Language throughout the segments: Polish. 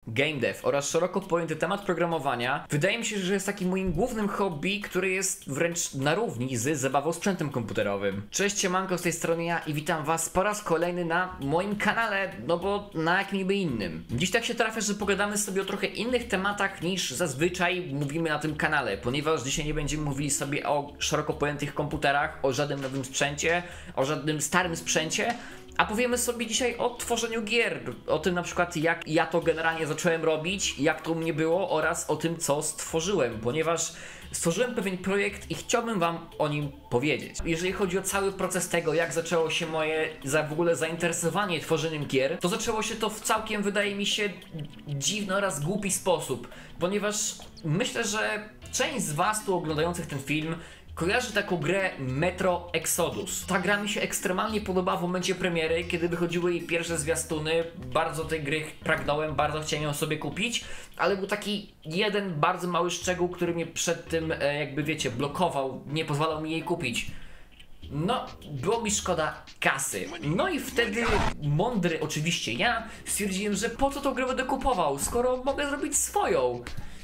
game dev oraz szeroko pojęty temat programowania wydaje mi się, że jest takim moim głównym hobby, który jest wręcz na równi z zabawą sprzętem komputerowym. Cześć, siemanko, z tej strony ja i witam was po raz kolejny na moim kanale, no bo na jak niby innym. Dziś tak się trafia, że pogadamy sobie o trochę innych tematach niż zazwyczaj mówimy na tym kanale, ponieważ dzisiaj nie będziemy mówili sobie o szeroko pojętych komputerach, o żadnym nowym sprzęcie, o żadnym starym sprzęcie, a powiemy sobie dzisiaj o tworzeniu gier, o tym na przykład jak ja to generalnie zacząłem robić, jak to u mnie było oraz o tym co stworzyłem, ponieważ stworzyłem pewien projekt i chciałbym wam o nim powiedzieć. Jeżeli chodzi o cały proces tego, jak zaczęło się moje w ogóle zainteresowanie tworzeniem gier, to zaczęło się to w całkiem, wydaje mi się, dziwny oraz głupi sposób, ponieważ myślę, że część z was tu oglądających ten film kojarzy taką grę Metro Exodus. Ta gra mi się ekstremalnie podobała w momencie premiery, kiedy wychodziły jej pierwsze zwiastuny. Bardzo tej gry pragnąłem, bardzo chciałem ją sobie kupić, ale był taki jeden bardzo mały szczegół, który mnie przed tym, jakby wiecie, blokował, nie pozwalał mi jej kupić. No, było mi szkoda kasy. No i wtedy mądry oczywiście ja stwierdziłem, że po co tą grę będę kupował, skoro mogę zrobić swoją.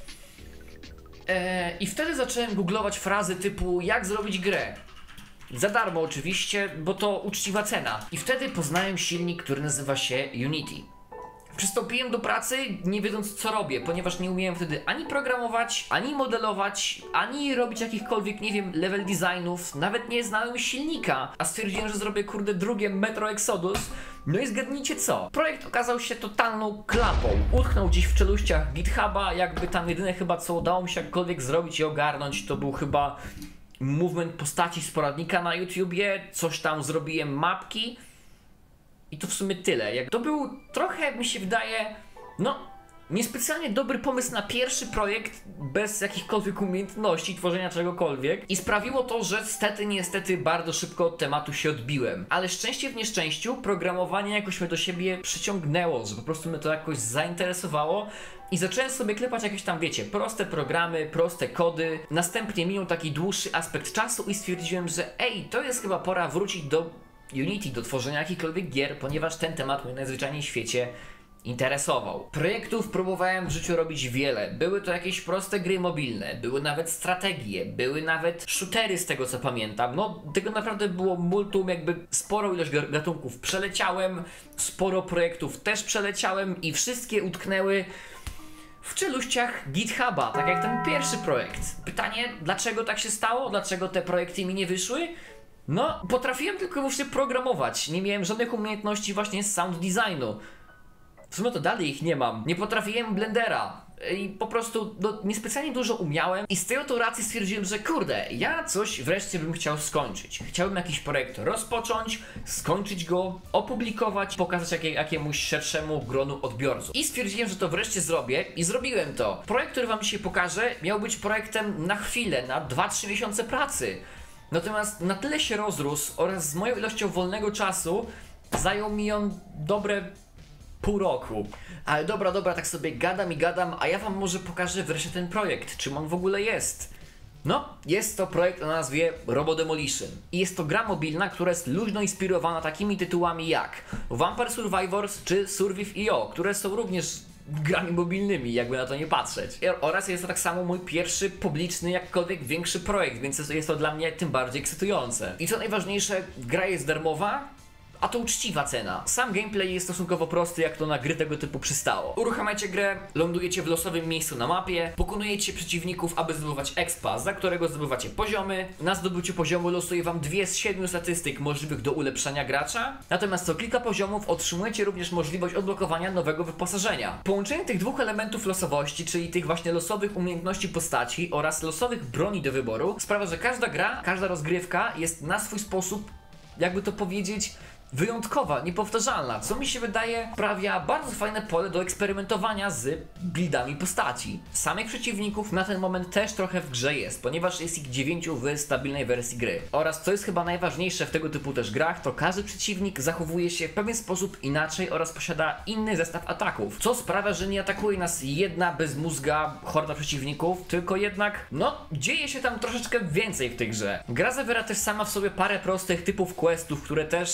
I wtedy zacząłem googlować frazy typu jak zrobić grę. Za darmo oczywiście, bo to uczciwa cena. I wtedy poznałem silnik, który nazywa się Unity. Przystąpiłem do pracy nie wiedząc co robię, ponieważ nie umiałem wtedy ani programować, ani modelować, ani robić jakichkolwiek, nie wiem, level designów, nawet nie znałem silnika. A stwierdziłem, że zrobię kurde drugie Metro Exodus. No i zgadnijcie co? Projekt okazał się totalną klapą. Utknął gdzieś w czeluściach GitHuba, jakby tam jedyne chyba co udało mi się jakkolwiek zrobić i ogarnąć to był chyba movement postaci z poradnika na YouTubie, coś tam zrobiłem mapki. I to w sumie tyle. To był trochę, mi się wydaje, no niespecjalnie dobry pomysł na pierwszy projekt bez jakichkolwiek umiejętności tworzenia czegokolwiek i sprawiło to, że niestety bardzo szybko od tematu się odbiłem. Ale szczęście w nieszczęściu programowanie jakoś mnie do siebie przyciągnęło, że po prostu mnie to jakoś zainteresowało i zacząłem sobie klepać jakieś tam, wiecie, proste programy, proste kody. Następnie minął taki dłuższy aspekt czasu i stwierdziłem, że to jest chyba pora wrócić do Unity, do tworzenia jakichkolwiek gier, ponieważ ten temat mnie najzwyczajniej w świecie interesował. Projektów próbowałem w życiu robić wiele. Były to jakieś proste gry mobilne, były nawet strategie, były nawet shootery z tego co pamiętam. No, tego naprawdę było multum, jakby sporą ilość gatunków przeleciałem, sporo projektów też przeleciałem i wszystkie utknęły w czeluściach GitHuba, tak jak ten pierwszy projekt. Pytanie, dlaczego tak się stało? Dlaczego te projekty mi nie wyszły? No, potrafiłem tylko wyłącznie programować, nie miałem żadnych umiejętności właśnie z sound designu. W sumie to dalej ich nie mam. Nie potrafiłem Blendera i po prostu niespecjalnie dużo umiałem i z tej oto racji stwierdziłem, że kurde, ja coś wreszcie bym chciał skończyć. Chciałbym jakiś projekt rozpocząć, skończyć go, opublikować, pokazać jakiemuś szerszemu gronu odbiorców. I stwierdziłem, że to wreszcie zrobię i zrobiłem to. Projekt, który wam dzisiaj pokażę, miał być projektem na chwilę, na 2-3 miesiące pracy. Natomiast na tyle się rozrósł oraz z moją ilością wolnego czasu zajął mi on dobre pół roku. Ale dobra, tak sobie gadam, a ja wam może pokażę wreszcie ten projekt, czym on w ogóle jest. No, jest to projekt o nazwie Robo Demolition. I jest to gra mobilna, która jest luźno inspirowana takimi tytułami jak Vampire Survivors czy Surviv.io, które są również grami mobilnymi, jakby na to nie patrzeć. Oraz jest to tak samo mój pierwszy publiczny, jakkolwiek większy projekt, więc jest to dla mnie tym bardziej ekscytujące. I co najważniejsze, gra jest darmowa, a to uczciwa cena. Sam gameplay jest stosunkowo prosty, jak to na gry tego typu przystało. Uruchamiacie grę, lądujecie w losowym miejscu na mapie, pokonujecie przeciwników, aby zdobywać expa, za którego zdobywacie poziomy. Na zdobyciu poziomu losuje wam 2 z 7 statystyk możliwych do ulepszania gracza. Natomiast co kilka poziomów otrzymujecie również możliwość odblokowania nowego wyposażenia. Połączenie tych dwóch elementów losowości, czyli tych właśnie losowych umiejętności postaci oraz losowych broni do wyboru, sprawia, że każda gra, każda rozgrywka jest na swój sposób, jakby to powiedzieć, wyjątkowa, niepowtarzalna, co mi się wydaje sprawia bardzo fajne pole do eksperymentowania z buildami postaci. Samych przeciwników na ten moment też trochę w grze jest, ponieważ jest ich 9 w stabilnej wersji gry. Oraz co jest chyba najważniejsze w tego typu też grach, to każdy przeciwnik zachowuje się w pewien sposób inaczej oraz posiada inny zestaw ataków, co sprawia, że nie atakuje nas jedna bezmózga horda przeciwników, tylko jednak, no, dzieje się tam troszeczkę więcej w tej grze. Gra zawiera też sama w sobie parę prostych typów questów, które też są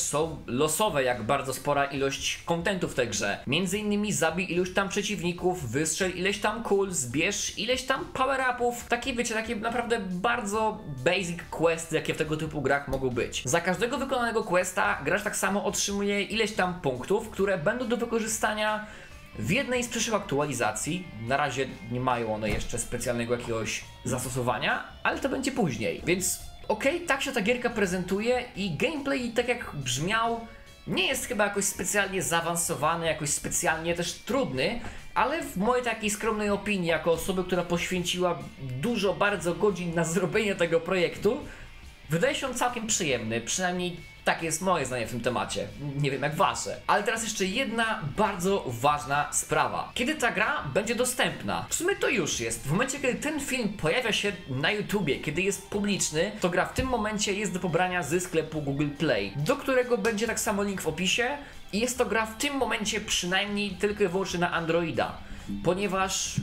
losowe, jak bardzo spora ilość kontentu w tej grze. Między innymi zabij iluś tam przeciwników, wystrzel ileś tam kul, zbierz ileś tam power-upów. Takie wiecie, takie naprawdę bardzo basic questy, jakie w tego typu grach mogą być. Za każdego wykonanego questa gracz tak samo otrzymuje ileś tam punktów, które będą do wykorzystania w jednej z przyszłych aktualizacji. Na razie nie mają one jeszcze specjalnego jakiegoś zastosowania, ale to będzie później. Więc okej, tak się ta gierka prezentuje i gameplay, tak jak brzmiał, nie jest chyba jakoś specjalnie zaawansowany, jakoś specjalnie też trudny, ale w mojej takiej skromnej opinii, jako osoby, która poświęciła dużo, bardzo godzin na zrobienie tego projektu, wydaje się on całkiem przyjemny, przynajmniej takie jest moje zdanie w tym temacie. Nie wiem jak wasze. Ale teraz jeszcze jedna bardzo ważna sprawa. Kiedy ta gra będzie dostępna? W sumie to już jest. W momencie, kiedy ten film pojawia się na YouTubie, kiedy jest publiczny, to gra w tym momencie jest do pobrania ze sklepu Google Play, do którego będzie tak samo link w opisie. I jest to gra w tym momencie przynajmniej tylko i wyłącznie na Androida. Ponieważ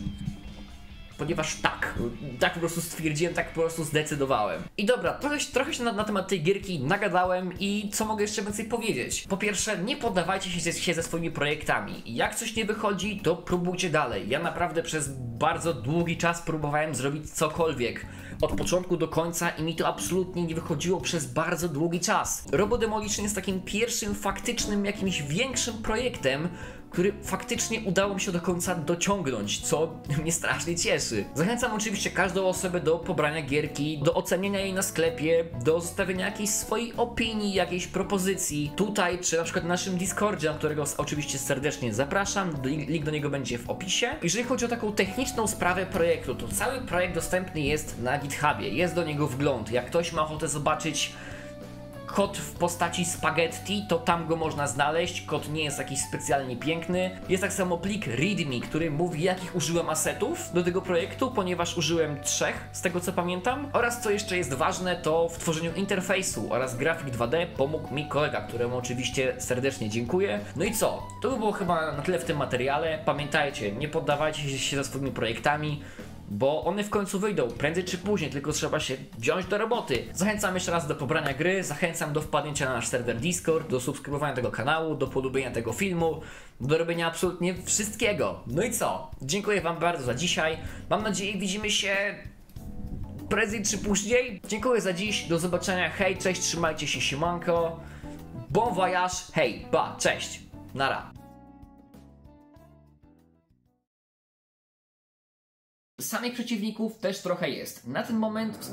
tak po prostu stwierdziłem, tak po prostu zdecydowałem. I dobra, trochę się na temat tej gierki nagadałem i co mogę jeszcze więcej powiedzieć? Po pierwsze, nie poddawajcie się ze swoimi projektami. Jak coś nie wychodzi, to próbujcie dalej. Ja naprawdę przez bardzo długi czas próbowałem zrobić cokolwiek. Od początku do końca i mi to absolutnie nie wychodziło przez bardzo długi czas. Robo Demolition jest takim pierwszym faktycznym, jakimś większym projektem, który faktycznie udało mi się do końca dociągnąć, co mnie strasznie cieszy. Zachęcam oczywiście każdą osobę do pobrania gierki, do ocenienia jej na sklepie, do zostawienia jakiejś swojej opinii, jakiejś propozycji tutaj, czy na przykład na naszym Discordzie, na którego oczywiście serdecznie zapraszam, link do niego będzie w opisie. Jeżeli chodzi o taką techniczną sprawę projektu, to cały projekt dostępny jest na GitHubie, jest do niego wgląd. Jak ktoś ma ochotę zobaczyć kod w postaci spaghetti, to tam go można znaleźć. Kod nie jest jakiś specjalnie piękny. Jest tak samo plik readme, który mówi, jakich użyłem asetów do tego projektu, ponieważ użyłem 3 z tego co pamiętam. Oraz co jeszcze jest ważne, to w tworzeniu interfejsu oraz grafik 2D pomógł mi kolega, któremu oczywiście serdecznie dziękuję. No i co? To by było chyba na tyle w tym materiale. Pamiętajcie, nie poddawajcie się ze swoimi projektami, bo one w końcu wyjdą, prędzej czy później, tylko trzeba się wziąć do roboty. Zachęcam jeszcze raz do pobrania gry, zachęcam do wpadnięcia na nasz serwer Discord, do subskrybowania tego kanału, do polubienia tego filmu, do robienia absolutnie wszystkiego. No i co? Dziękuję wam bardzo za dzisiaj, mam nadzieję widzimy się prędzej czy później. Dziękuję za dziś, do zobaczenia, hej, cześć, trzymajcie się, siemanko, bon voyage, hej, pa, cześć, nara. Samych przeciwników też trochę jest. Na ten moment...